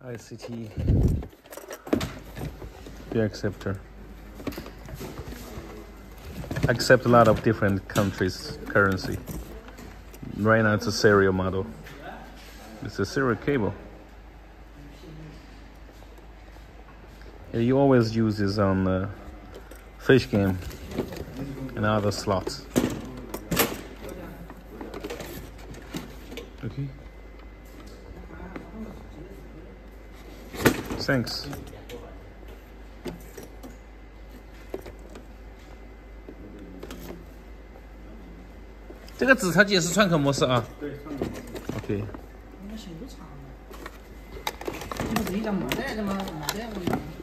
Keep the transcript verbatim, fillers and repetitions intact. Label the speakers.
Speaker 1: I C T, the Acceptor. Accept a lot of different countries' currency. Right now it's a serial model. It's a serial cable. Yeah, you always use this on the fish game and other slots. Okay. Thanks. 这个紫超机也是串口模式啊。对，串口模式。OK。那手长了，这不是一张毛带的吗？毛带我。